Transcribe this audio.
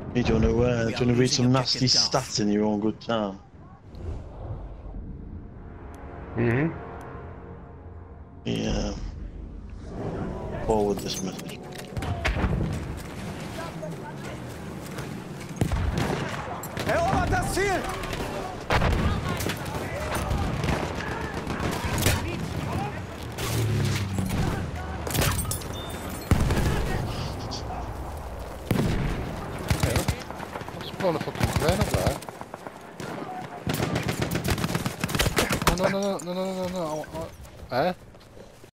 Hey, We do are you want to read losing some nasty objective Duff. stats in your own good time? Mm-hmm. Yeah. Forward this message. Erobert das Ziel! What's blowing a fucking plane up there? No, no, no, no, no, no, no, no, no. Eh?